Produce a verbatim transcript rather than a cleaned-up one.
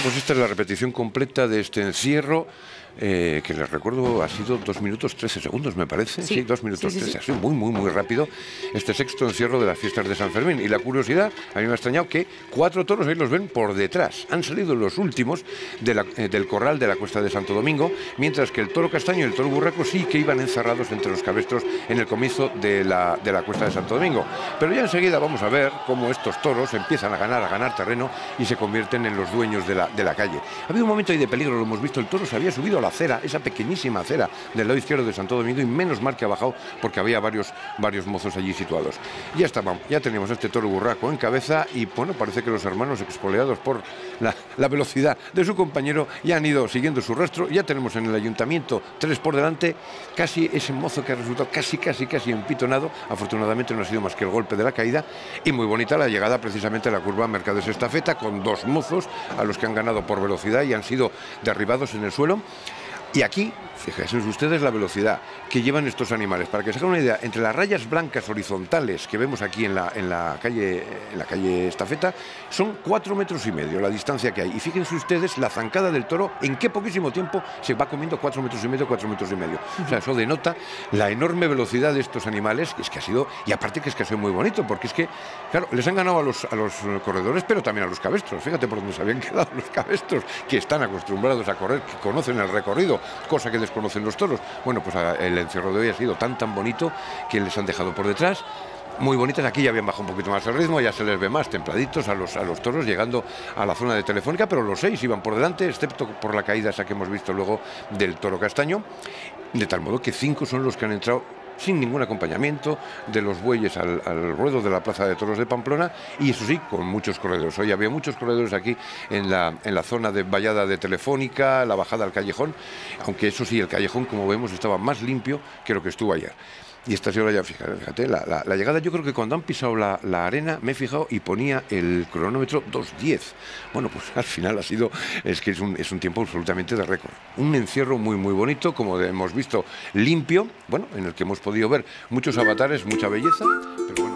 pues esta es la repetición completa de este encierro, eh, que les recuerdo ha sido dos minutos trece segundos, me parece. Sí, sí dos minutos sí, sí, trece, sí. Ha sido muy, muy, muy rápido este sexto encierro de las fiestas de San Fermín. Y la curiosidad, a mí me ha extrañado que cuatro toros, ahí los ven por detrás. Han salido los últimos de la, eh, del corral de la Cuesta de Santo Domingo, mientras que el toro castaño y el toro burraco sí que iban encerrados entre los cabestros en el comienzo de la, de la Cuesta de Santo Domingo. Pero ya enseguida vamos a ver cómo estos toros empiezan a ganar, a ganar terreno y se convierten en los dueños de la, de la calle. Ha habido un momento ahí de peligro, lo hemos visto, el toro se había subido a la acera, esa pequeñísima acera del lado izquierdo de Santo Domingo, y menos mal que ha bajado porque había varios, varios mozos allí situados. Ya estábamos, ya teníamos este toro burraco en cabeza y bueno, parece que los hermanos expoliados por la, la velocidad de su compañero ya han ido siguiendo su rastro. Ya tenemos en el ayuntamiento tres por delante, casi ese mozo que ha resultado casi, casi, casi empitonado. Afortunadamente no ha sido más que el golpe de la caída, y muy bonita la llegada precisamente a la curva Mercados Estafeta, con dos mozos a los que han ganado por velocidad y han sido derribados en el suelo. Y aquí, fíjense ustedes la velocidad que llevan estos animales. Para que se hagan una idea, entre las rayas blancas horizontales que vemos aquí en la, en la, calle, en la calle Estafeta, son cuatro metros y medio la distancia que hay. Y fíjense ustedes la zancada del toro, en qué poquísimo tiempo se va comiendo cuatro metros y medio, cuatro metros y medio. O sea, eso denota la enorme velocidad de estos animales, que es que ha sido, y aparte que es que ha sido muy bonito, porque es que, claro, les han ganado a los, a los corredores, pero también a los cabestros. Fíjate por dónde se habían quedado los cabestros, que están acostumbrados a correr, que conocen el recorrido, cosa que desconocen los toros. Bueno, pues el encierro de hoy ha sido tan tan bonito que les han dejado por detrás. Muy bonitas, aquí ya habían bajado un poquito más el ritmo, ya se les ve más templaditos a los, a los toros llegando a la zona de Telefónica, pero los seis iban por delante, excepto por la caída esa que hemos visto luego del toro castaño, de tal modo que cinco son los que han entrado sin ningún acompañamiento de los bueyes al, al ruedo de la Plaza de Toros de Pamplona, y eso sí, con muchos corredores. Hoy había muchos corredores aquí en la, en la zona de vallada de Telefónica, la bajada al callejón, aunque eso sí, el callejón, como vemos, estaba más limpio que lo que estuvo ayer. Y esta señora ya, fíjate, fíjate la, la, la llegada, yo creo que cuando han pisado la, la arena, me he fijado y ponía el cronómetro dos diez. Bueno, pues al final ha sido, es que es un, es un tiempo absolutamente de récord. Un encierro muy, muy bonito, como hemos visto, limpio, bueno, en el que hemos podido ver muchos avatares, mucha belleza, pero bueno.